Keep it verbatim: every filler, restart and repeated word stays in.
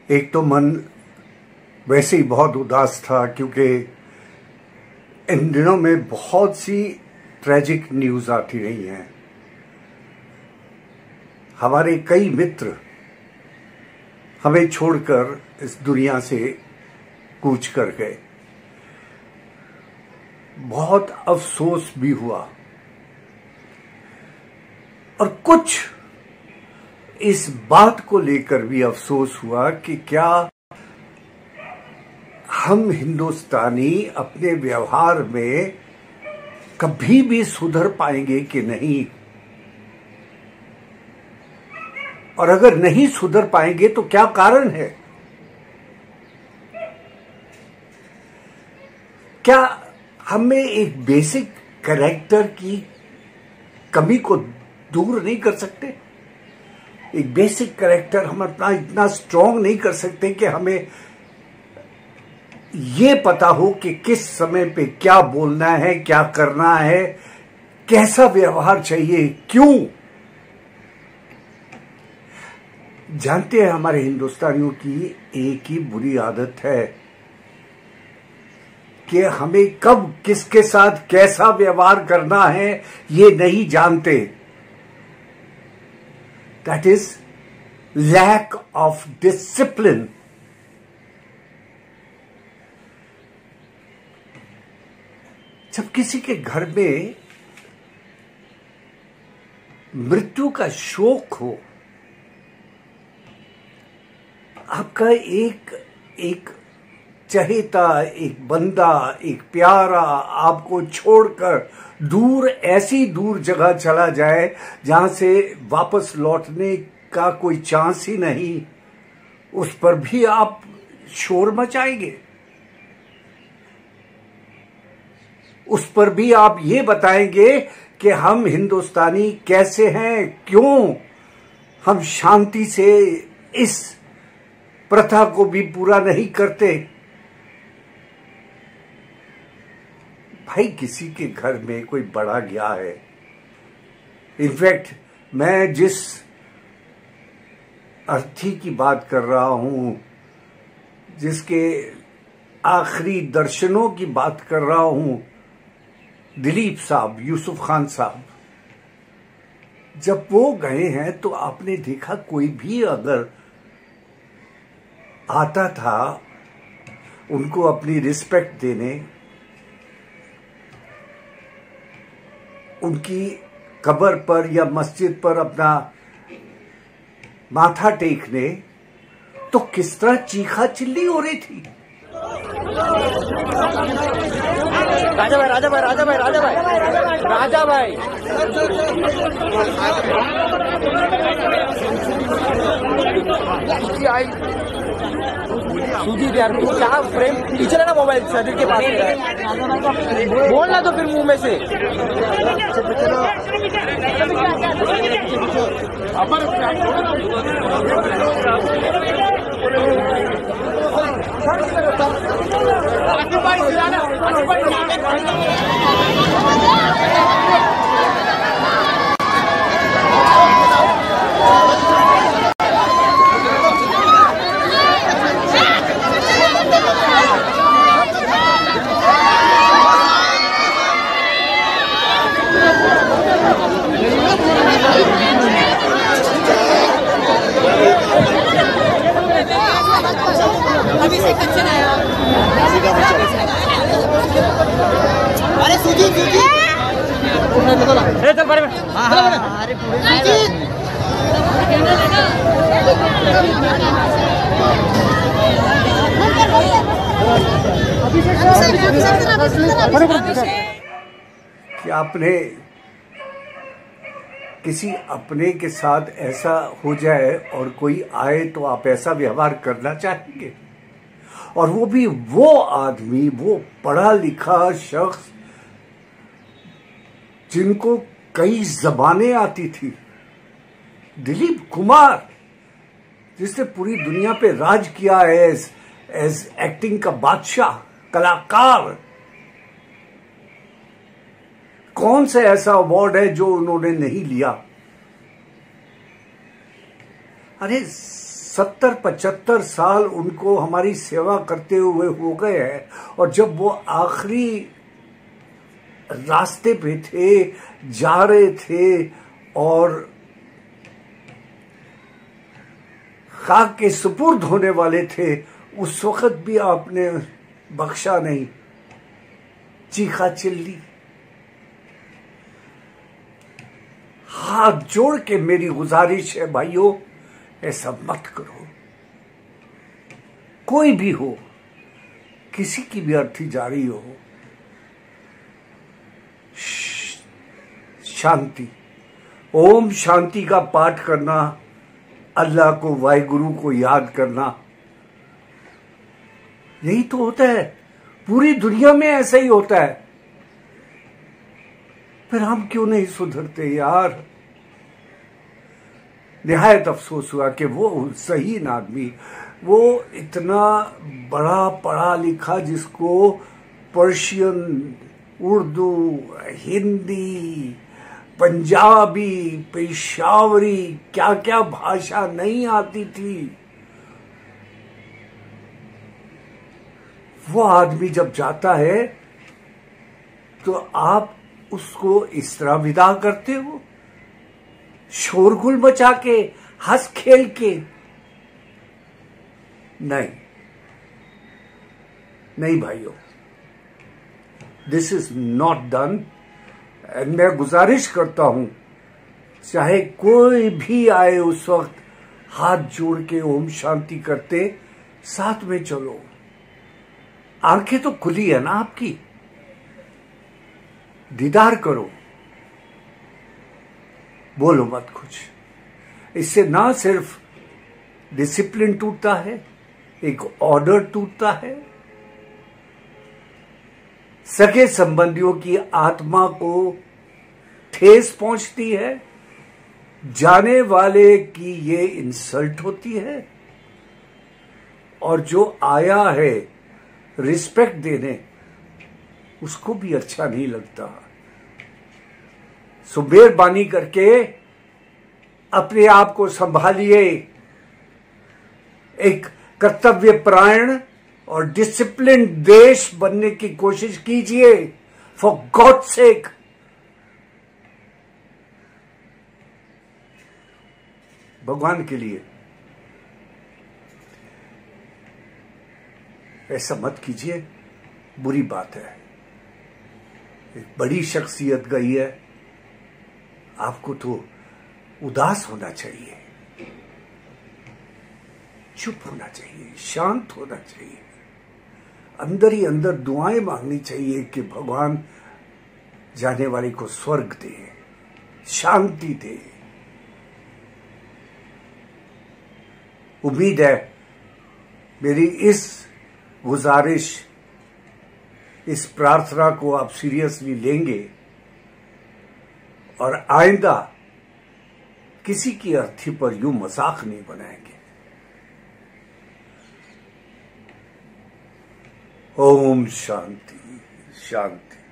एक तो मन वैसे ही बहुत उदास था क्योंकि इन दिनों में बहुत सी ट्रेजिक न्यूज़ आती रही हैं। हमारे कई मित्र हमें छोड़कर इस दुनिया से कूच कर गए। बहुत अफसोस भी हुआ और कुछ इस बात को लेकर भी अफसोस हुआ कि क्या हम हिंदुस्तानी अपने व्यवहार में कभी भी सुधर पाएंगे कि नहीं, और अगर नहीं सुधर पाएंगे तो क्या कारण है। क्या हमें एक बेसिक कैरेक्टर की कमी को दूर नहीं कर सकते? एक बेसिक कैरेक्टर हम अपना इतना स्ट्रांग नहीं कर सकते कि हमें ये पता हो कि किस समय पे क्या बोलना है, क्या करना है, कैसा व्यवहार चाहिए, क्यों? जानते हैं, हमारे हिंदुस्तानियों की एक ही बुरी आदत है कि हमें कब किसके साथ कैसा व्यवहार करना है ये नहीं जानते। That is lack of discipline. जब किसी के घर में मृत्यु का शोक हो, आपका एक एक चहेता, एक बंदा, एक प्यारा आपको छोड़कर दूर, ऐसी दूर जगह चला जाए जहां से वापस लौटने का कोई चांस ही नहीं, उस पर भी आप शोर मचाएंगे, उस पर भी आप ये बताएंगे कि हम हिंदुस्तानी कैसे हैं, क्यों हम शांति से इस प्रथा को भी पूरा नहीं करते। भाई, किसी के घर में कोई बड़ा गया है। इनफैक्ट मैं जिस अर्थी की बात कर रहा हूं, जिसके आखिरी दर्शनों की बात कर रहा हूं, दिलीप साहब, यूसुफ खान साहब, जब वो गए हैं तो आपने देखा कोई भी अगर आता था उनको अपनी रिस्पेक्ट देने, उनकी कब्र पर या मस्जिद पर अपना माथा टेकने, तो किस तरह चीखा चिल्ली हो रही थी। राजा भाई, राजा भाई, राजा भाई, राजा भाई, राजा भाई, आई सुजीत यार, तू क्या फ्रेम पीछे है ना, मोबाइल शरीर के पास है, बोलना तो फिर मुंह में से। अभी से कच्चे आया। अरे सुजीत, सुजीत, चल बारे में। हाँ हाँ, अरे कि आपने किसी अपने के साथ ऐसा हो जाए और कोई आए तो आप ऐसा व्यवहार करना चाहेंगे? और वो भी वो आदमी, वो पढ़ा लिखा शख्स जिनको कई जबानें आती थी, दिलीप कुमार, जिसने पूरी दुनिया पे राज किया है एज एज एक्टिंग का बादशाह, कलाकार। कौन सा ऐसा अवार्ड है जो उन्होंने नहीं लिया? अरे सत्तर पचहत्तर साल उनको हमारी सेवा करते हुए हो गए हैं, और जब वो आखिरी रास्ते पे थे, जा रहे थे और खाक के सुपुर्द होने वाले थे, उस वक्त भी आपने बख्शा नहीं, चीखा चिल्ली। हाथ जोड़ के मेरी गुजारिश है भाइयों, ऐसा मत करो। कोई भी हो, किसी की भी अर्थी जारी हो, शांति, ओम शांति का पाठ करना, अल्लाह को, वाहिगुरु को याद करना, यही तो होता है। पूरी दुनिया में ऐसा ही होता है। फिर हम क्यों नहीं सुधरते यार? निहायत अफसोस हुआ कि वो सही आदमी, वो इतना बड़ा पढ़ा लिखा, जिसको पर्शियन, उर्दू, हिंदी, पंजाबी, पेशावरी, क्या क्या भाषा नहीं आती थी, वो आदमी जब जाता है तो आप उसको इस तरह विदा करते हो, शोरगुल मचा के, हंस खेल के? नहीं नहीं भाइयों, this is not done. And मैं गुजारिश करता हूं, चाहे कोई भी आए उस वक्त, हाथ जोड़ के ओम शांति करते, साथ में चलो। आंखें तो खुली है ना आपकी, दीदार करो, बोलो मत कुछ। इससे ना सिर्फ डिसिप्लिन टूटता है, एक ऑर्डर टूटता है, सगे संबंधियों की आत्मा को ठेस पहुंचती है, जाने वाले की ये इंसल्ट होती है, और जो आया है रिस्पेक्ट देने, उसको भी अच्छा नहीं लगता। सो मेहरबानी करके अपने आप को संभालिए, एक कर्तव्यपरायण और डिसिप्लिन देश बनने की कोशिश कीजिए, फॉर गॉड सेक। भगवान के लिए ऐसा मत कीजिए, बुरी बात है। एक बड़ी शख्सियत गई है, आपको तो उदास होना चाहिए, चुप होना चाहिए, शांत होना चाहिए, अंदर ही अंदर दुआएं मांगनी चाहिए कि भगवान जाने वाले को स्वर्ग दे, शांति दे। उम्मीद है मेरी इस गुजारिश, इस प्रार्थना को आप सीरियसली लेंगे और आइंदा किसी की अर्थी पर यूं मजाक नहीं बनाएंगे। ओम शांति शांति।